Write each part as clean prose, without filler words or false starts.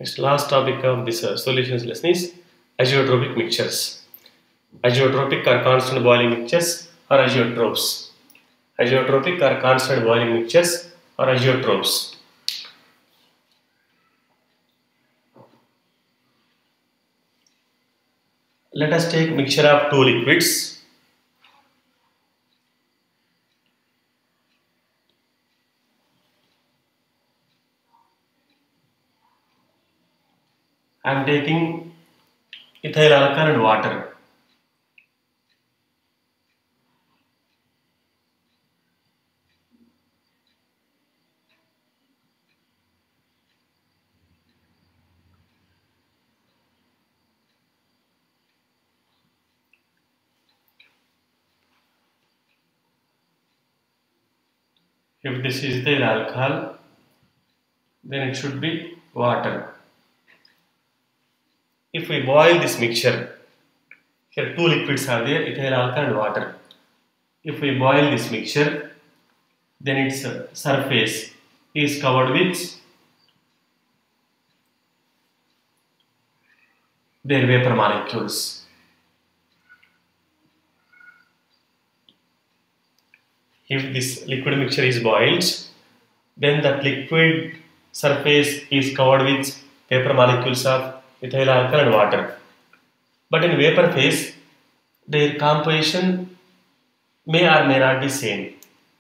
Next, last topic of this solutions lesson is azeotropic mixtures. Azeotropic are constant boiling mixtures or azeotropes. Azeotropic are constant boiling mixtures or azeotropes. Let us take mixture of two liquids. I am taking ethyl alcohol and water. If this is ethyl alcohol, then it should be water. If we boil this mixture, here two liquids are there, ethyl alcohol and water. If we boil this mixture, then its surface is covered with their vapor molecules. If this liquid mixture is boiled, then that liquid surface is covered with vapor molecules of ethyl alcohol and water. But in vapor phase, their composition may or may not be same.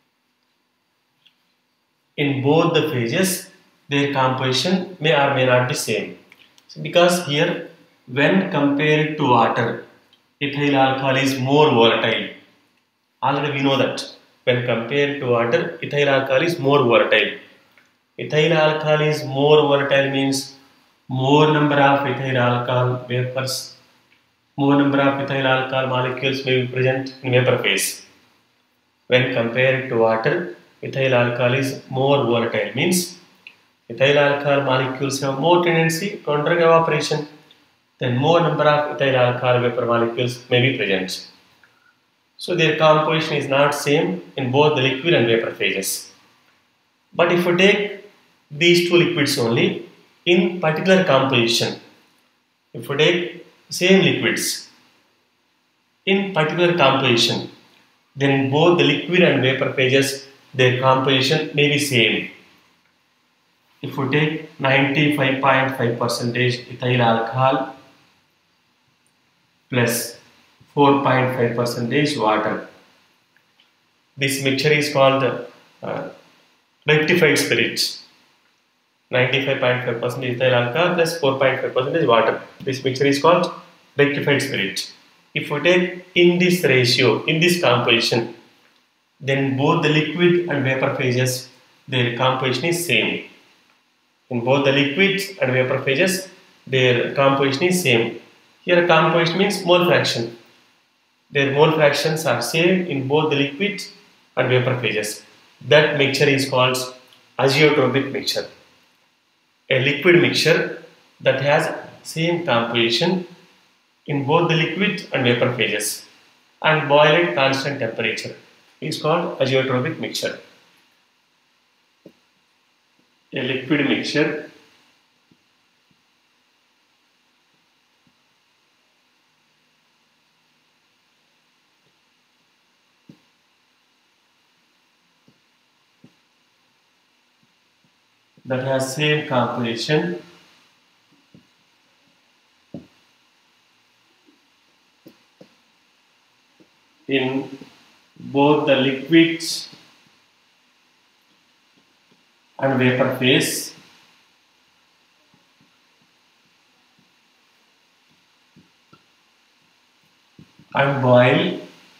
In both the phases, their composition may or may not be same. So because here, when compared to water, ethyl alcohol is more volatile. Already we know that when compared to water, ethyl alcohol is more volatile. Ethyl alcohol is more volatile means more number of ethyl alcohol vapors, more number of ethyl alcohol molecules may be present in vapor phase. When compared to water, ethyl alcohol is more volatile means ethyl alcohol molecules have more tendency to undergo evaporation, then more number of ethyl alcohol vapor molecules may be present. So their composition is not same in both the liquid and vapor phases. But if we take these two liquids only in particular composition, if we take same liquids in particular composition, then both the liquid and vapor phases, their composition may be same. If we take 95.5% ethyl alcohol plus 4.5% water, this mixture is called rectified spirit. 95.5% ethyl alcohol plus 4.5% water. This mixture is called rectified spirit. If we take in this ratio, in this composition, then both the liquid and vapor phases, their composition is same. In both the liquids and vapor phases, their composition is same. Here composition means mole fraction. Their mole fractions are same in both the liquid and vapor phases. That mixture is called azeotropic mixture. A liquid mixture that has same composition in both the liquid and vapor phases and boil at constant temperature is called azeotropic mixture. A liquid mixture that has same composition in both the liquids and vapor phase and boil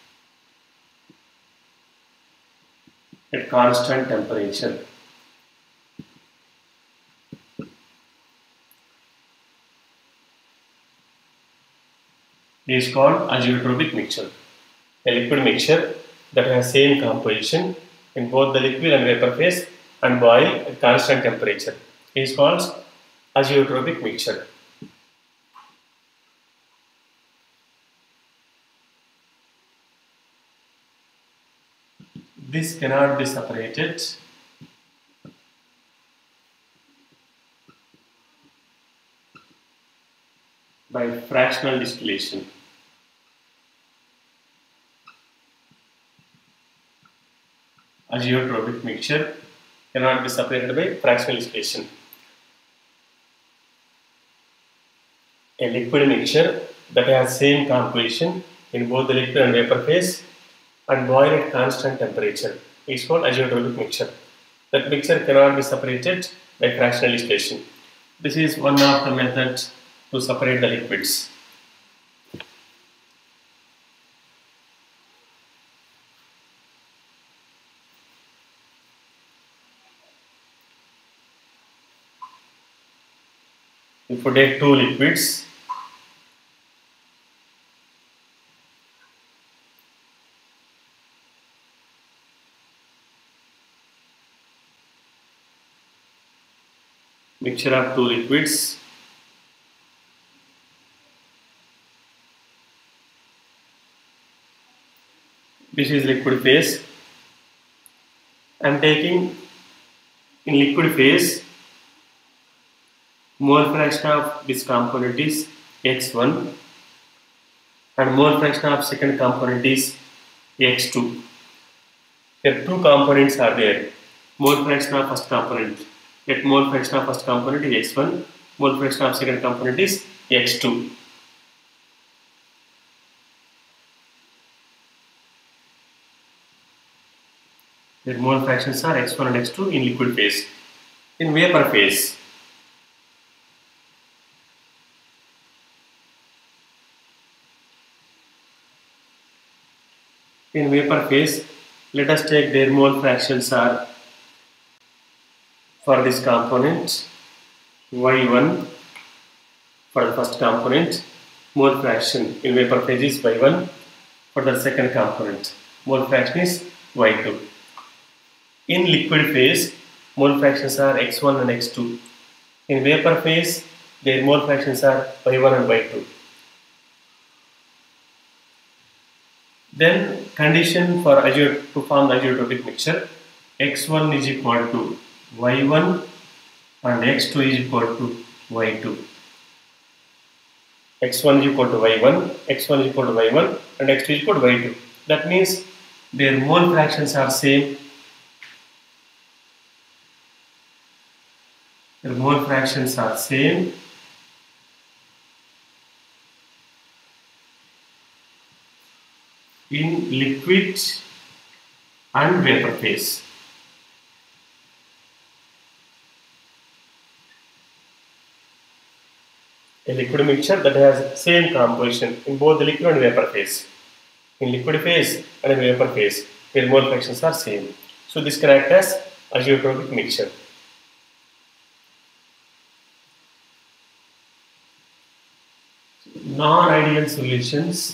at constant temperature. Is called azeotropic mixture. A liquid mixture that has same composition in both the liquid and vapor phase and boil at constant temperature is called azeotropic mixture. This cannot be separated by fractional distillation. Azeotropic mixture cannot be separated by fractional distillation. A liquid mixture that has same composition in both the liquid and vapor phase and boil at constant temperature is called azeotropic mixture. That mixture cannot be separated by fractional distillation. This is one of the methods to separate the liquids. If we take two liquids, mixture of two liquids, this is liquid phase. I am taking in liquid phase mole fraction of this component is x1 and mole fraction of second component is x2. Here two components are there. Mole fraction of first component. Yet mole fraction of first component is x1. Mole fraction of second component is x2. Their mole fractions are x1 and x2 in liquid phase. In vapor phase, let us take their mole fractions are for this component y1 for the first component, mole fraction in vapor phase is y1. For the second component, mole fraction is y2. In liquid phase, mole fractions are x1 and x2. In vapor phase, their mole fractions are y1 and y2. Then condition for to form the azeotropic mixture, x1 is equal to y1 and x2 is equal to y2. x1 is equal to y1, x1 is equal to y1 and x2 is equal to y2. That means their mole fractions are same. Their mole fractions are same in liquid and vapor phase. A liquid mixture that has same composition in both the liquid and vapor phase. In liquid phase and in vapor phase, their mole fractions are same. So this can act as azeotropic mixture. Non-ideal solutions.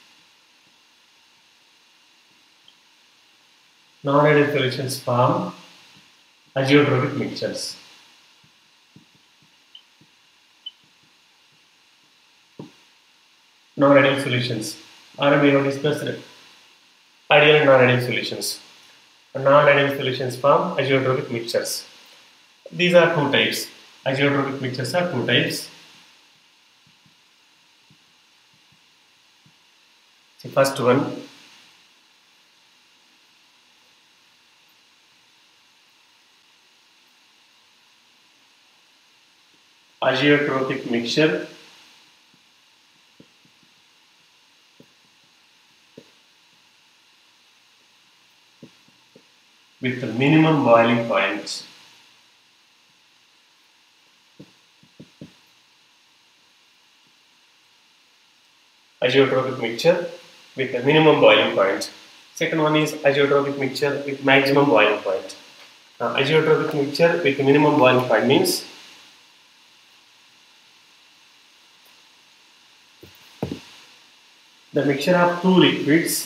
Non-ideal solutions form azeotropic mixtures. Non-ideal solutions. We have discussed ideal and non-ideal solutions. Non-ideal solutions form azeotropic mixtures. These are two types. Azeotropic mixtures are two types. The first one, azeotropic mixture with the minimum boiling point. Azeotropic mixture with a minimum boiling point. Second one is azeotropic mixture with maximum boiling point. Now, azeotropic mixture with minimum boiling point means the mixture of two liquids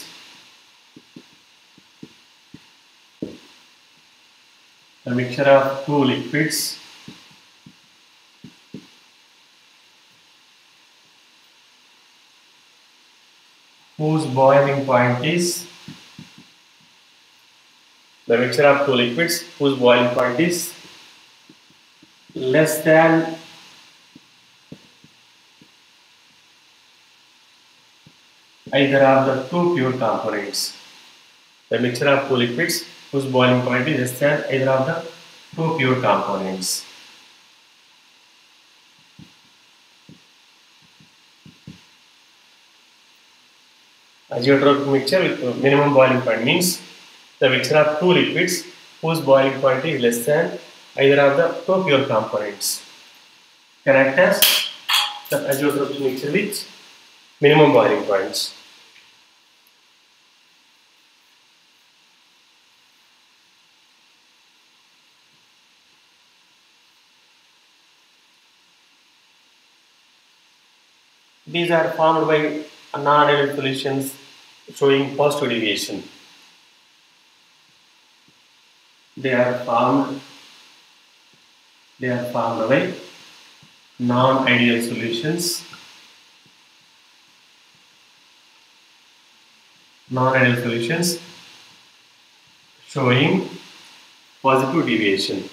whose boiling point is less than either of the two pure components. The mixture of two liquids whose boiling point is less than either of the two pure components. Azeotropic mixture with minimum boiling point means the mixture of two liquids whose boiling point is less than either of the two pure components. Characters the azeotropic mixture with minimum boiling points. These are formed by non-ideal solutions showing positive deviation. They are formed by non-ideal solutions. Non-ideal solutions showing positive deviation.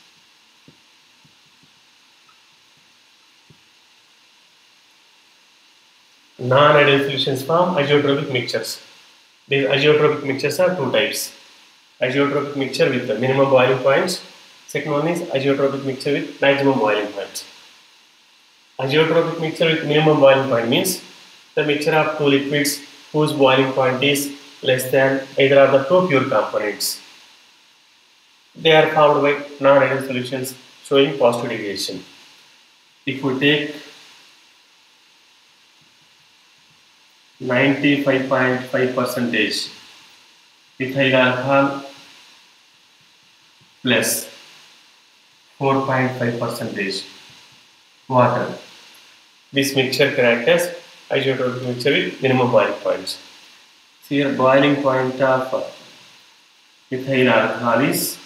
Non-ideal solutions form azeotropic mixtures. These azeotropic mixtures are two types. Azeotropic mixture with the minimum boiling points. Second one is azeotropic mixture with maximum boiling points. Azeotropic mixture with minimum boiling point means the mixture of two liquids whose boiling point is less than either of the two pure components. They are formed by non-ideal solutions showing positive deviation. If we take 95.5% ethyl alcohol plus 4.5% water. This mixture characterizes azeotropic mixture with minimum boiling points. So here boiling point of ethyl alcohol is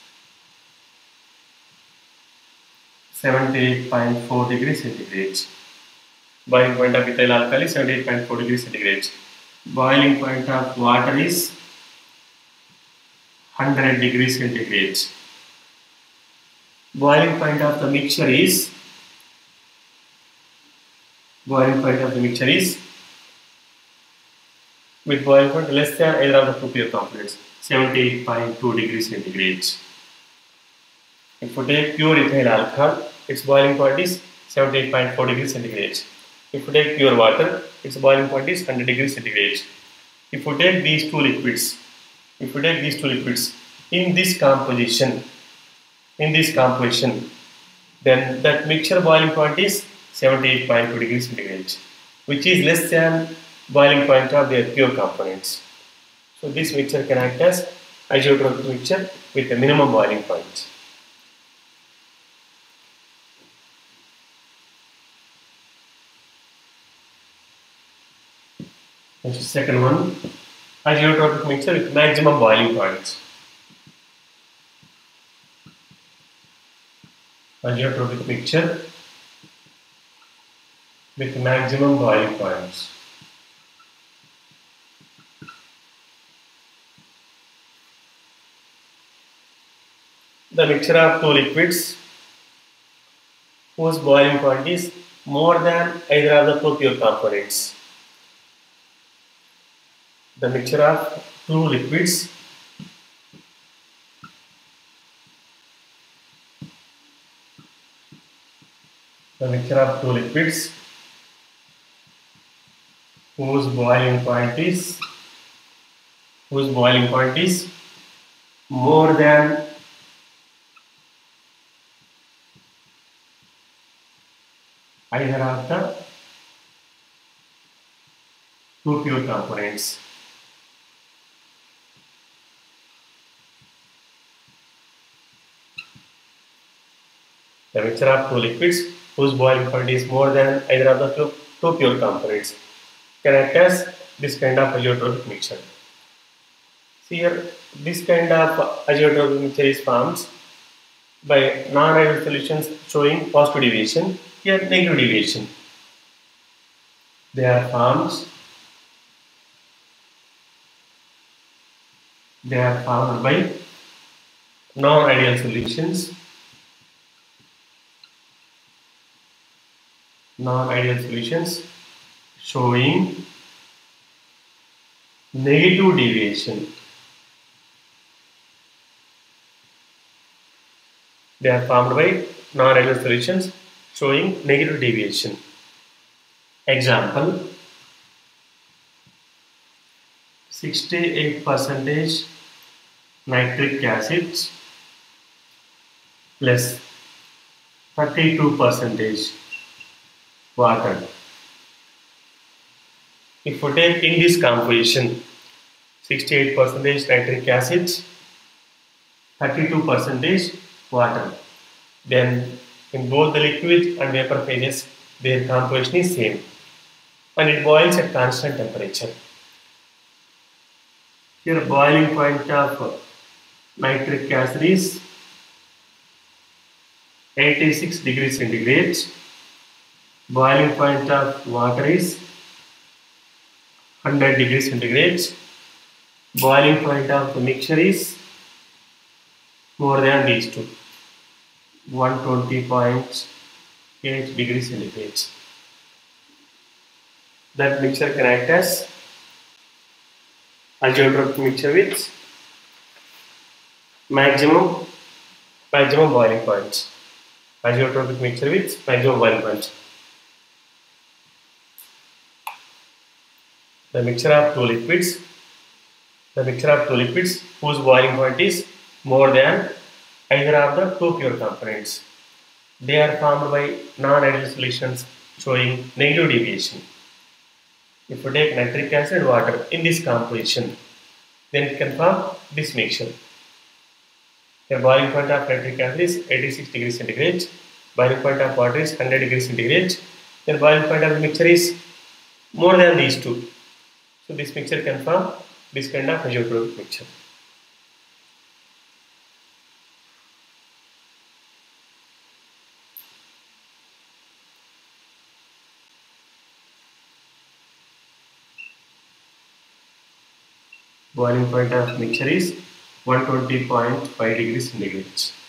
78.4 degrees centigrade. Boiling point of ethyl alcohol is 78.4 degrees centigrade. Boiling point of water is 100 degrees centigrade. Boiling point of the mixture is with boiling point less than either of the two pure components, 78.2 degrees centigrade. If we take pure ethyl alcohol, its boiling point is 78.4 degrees centigrade. If we take pure water, its boiling point is 100 degrees centigrade. If we take these two liquids in this composition, then that mixture boiling point is 78.2 degrees centigrade, which is less than boiling point of their pure components. So this mixture can act as azeotropic mixture with a minimum boiling point. Next, second one, azeotropic mixture with maximum boiling points. Azeotropic mixture with maximum boiling points. The mixture of two liquids whose boiling point is more than either of the two pure components. The mixture of two liquids whose boiling point is more than either of the two pure components. The mixture of two liquids whose boiling point is more than either of the two pure components can act as this kind of azeotropic mixture. See here, this kind of azeotropic mixture is formed by non-ideal solutions showing positive deviation, here negative deviation. They are formed by non-ideal solutions showing negative deviation. They are formed by non-ideal solutions showing negative deviation. Example, 68% nitric acid plus 32% water. If we take in this composition 68% nitric acid, 32% water, then in both the liquid and vapor phases their composition is same and it boils at constant temperature. Here boiling point of nitric acid is 86 degrees centigrade. Boiling point of water is 100 degrees centigrade. Boiling point of the mixture is more than these two, 120.8 degrees centigrade. That mixture can act as azeotrope mixture with maximum boiling points. Azeotropic mixture with maximum boiling point. The mixture of two liquids whose boiling point is more than either of the two pure components. They are formed by non-ideal solutions showing negative deviation. If we take nitric acid and water in this composition, then it can form this mixture. The boiling point of nitric acid is 86 degrees centigrade. Boiling point of water is 100 degrees centigrade. Then boiling point of the mixture is more than these two. So this mixture can form this kind of azeotropic mixture. Boiling point of mixture is 120.5 degrees centigrade.